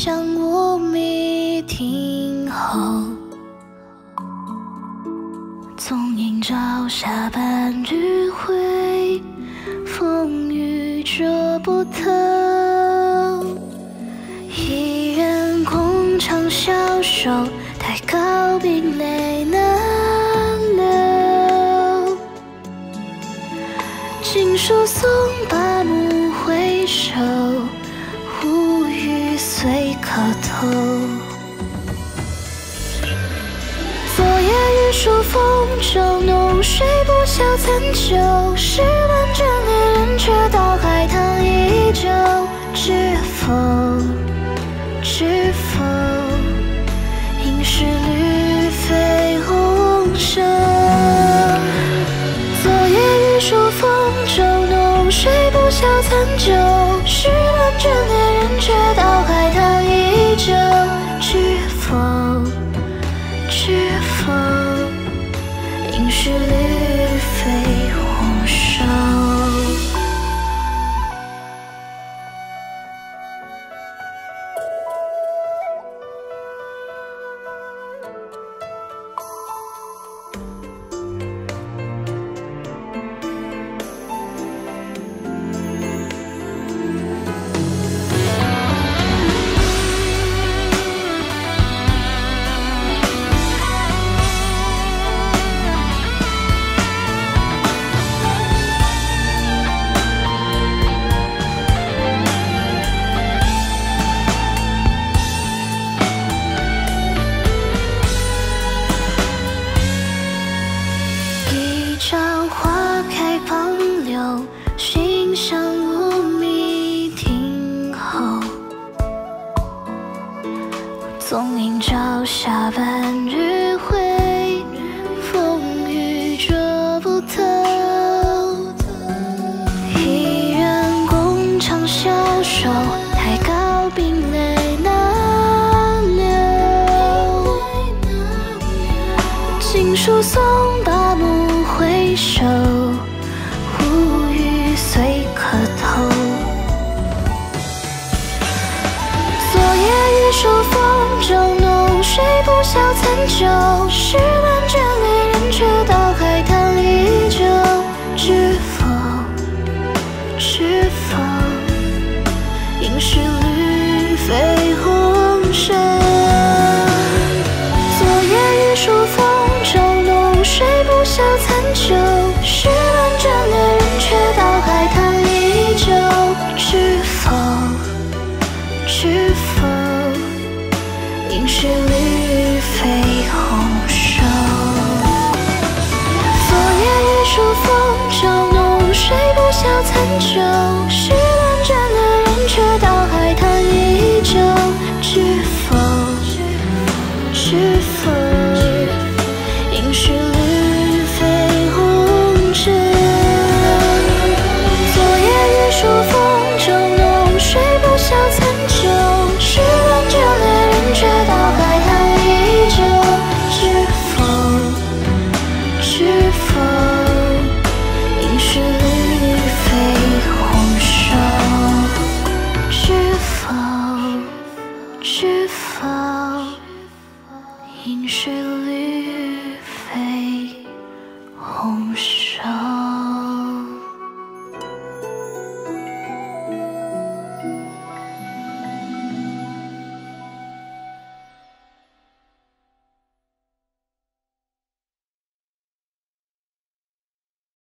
香无觅听候，纵映朝霞伴余晖，风雨遮不透。一人共长消瘦，太高冰泪难流。锦书送罢暮回首，无语随可偷。昨夜雨疏风骤，浓水不消残酒。试问卷帘人，却道海棠依旧。知否？知否？应是绿肥红瘦。昨夜雨疏风骤，浓水不消残酒。试问卷帘人，却道海棠依旧。知否？知否？应是绿肥红瘦。花开旁流，馨香无觅听候。纵映朝霞伴余晖，风雨遮不透。一人共长消瘦，太高冰泪难流。锦书送罢暮回首，无语随可偷。昨夜雨疏风骤，浓水不消残酒。试问卷帘人，却道海棠依旧。知否？知否？应是绿肥红瘦。昨夜雨疏风骤，浓水不消残酒。试问卷帘人，却道海棠依旧。知否？知否？应是绿肥红瘦。昨夜雨疏风骤，浓水不消残酒。试问卷帘人，却道海棠依旧。知否？知否？应是绿肥红瘦。昨夜雨疏风骤，浓水不消残酒。试问卷帘人，却道海棠依旧。知否？知否？应是绿肥红瘦。知否？知否？应是绿